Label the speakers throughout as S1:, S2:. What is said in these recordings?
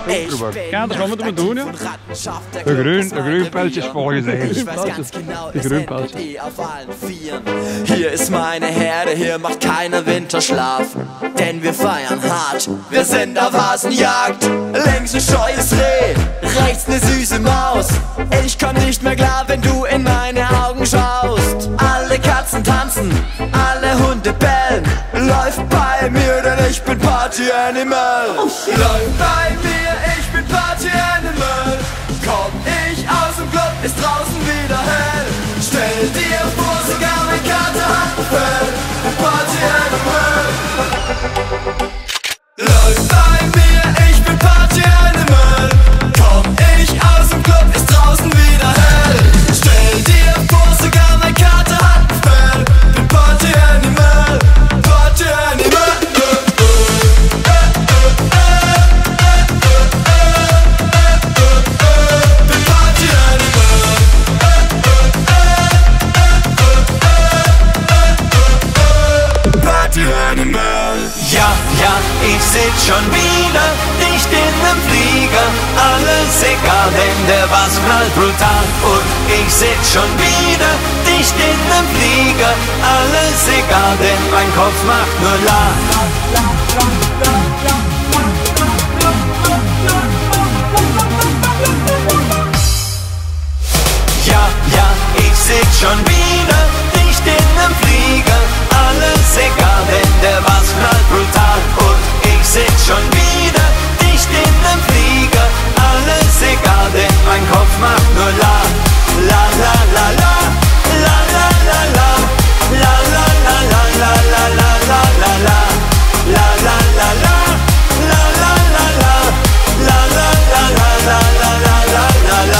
S1: Kijk, wat moeten we doen? De Grünpelz ist vorgesehen. Die Grünpelz.
S2: Hier ist meine Herde, hier macht keiner Winterschlaf. Denn wir feiern hart, wir sind auf Hasenjagd. Links ein scheues Reh, rechts ne süße Maus. Ich komm nicht mehr klar, wenn du in meine Augen schaust. Alle Katzen tanzen, alle Hunde bellen. Läuft bei mir, denn ich bin Party Animal. Läuft bei mir, ich bin Party Animal. Komm ich aus dem Club, ist draußen wieder hell. Stell dir vor, sogar mein Kater hat ein Fell. Party Animal. Läuft bei mir, ich bin Party Animal. Komm ich aus dem Club, ist draußen wieder hell. Stell dir vor, sogar mein Kater hat ein Fell. Bin Party Animal. Party Animal.
S3: Ja, ja, ich sitz schon wieder dicht in nem Flieger. Alles egal, denn der Bass knallt brutal. Und ich sitz schon wieder dicht in nem Flieger. Alles egal, denn mein Kopf macht nur la. Ja, ja, ich sitz schon wieder dicht in nem Flieger. Alles egal, denn der Bass knallt brutal. Und ich sitz schon wieder dicht in nem Flieger. Alles egal, denn mein Kopf macht nur la. La la la la, la la la la, la la la la la la la la la la, la la la la, la la la la, la la la la la la la la la.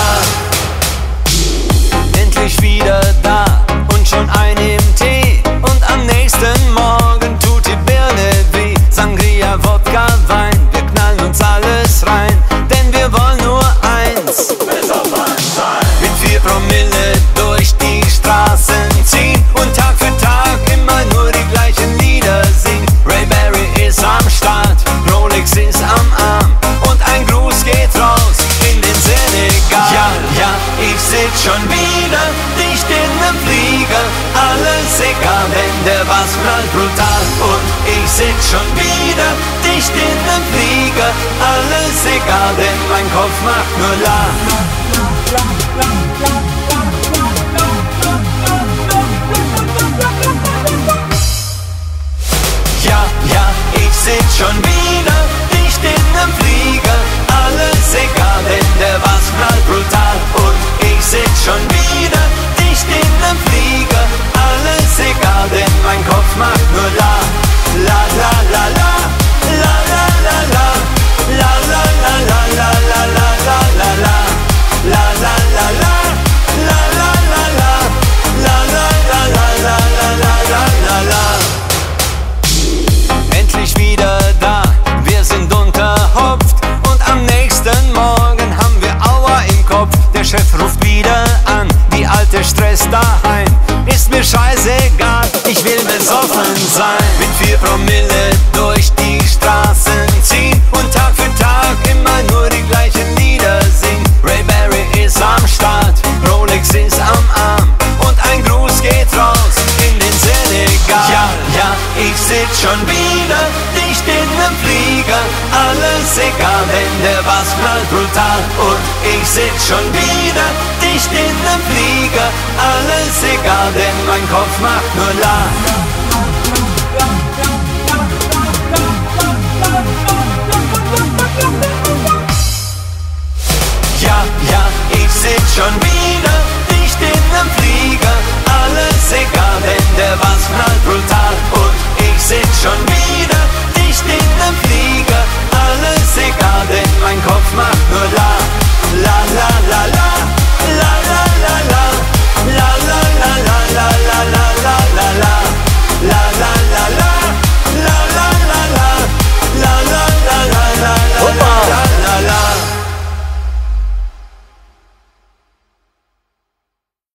S3: Endlich wieder da und schon ein im Tee. Und am nächsten Morgen tut die Birne weh. Sangria, Wodka, Wein, wir knallen uns alles rein. Denn wir wollen nur eins, mit 4 Promille durch die Straßen ziehen. Und Tag für Tag immer nur die gleichen Lieder singen. Ray Berry ist am Start, Rolex ist am Arm. Und ein Gruß geht raus in den Senegal. Ja, ja, ich sitz schon wieder dicht in nem Flieger. Alles egal, denn der Bass knallt brutal. Und ich sitz schon wieder dicht in nem Flieger. Alles egal, denn mein Kopf macht nur la. Ja, ja, ich sitz schon wieder dicht in nem Flieger. Alles egal, denn der Bass knallt brutal. Und ich sitz schon wieder dicht in nem Flieger. Alles egal, denn mein Kopf macht nur la. La la la la, la la la la, la la la la la la la la la la, la la la la, la la la la, la la la la la la la la la. Endlich wieder da, wir sind unterhopft. Und am nächsten Morgen haben wir Aua im Kopf. Der Chef ruft wieder an, die alte Stress daheim. Ist mir scheißegal, ich will besoffen sein. Mit 4 Promille durch die Straßen ziehen. Und Tag für Tag immer nur die gleichen Lieder singen. Ray Berry ist am Start, Rolex ist am Arm. Und ein Gruß geht raus in den Senegal. Ja, ja, ich sitz schon wieder dicht in nem Flieger. Alles egal, denn der Bass knallt brutal. Und ich sitz schon wieder dicht in nem Flieger. Alles egal, denn mein Kopf macht nur la. Ja, ja, ich sitz schon wieder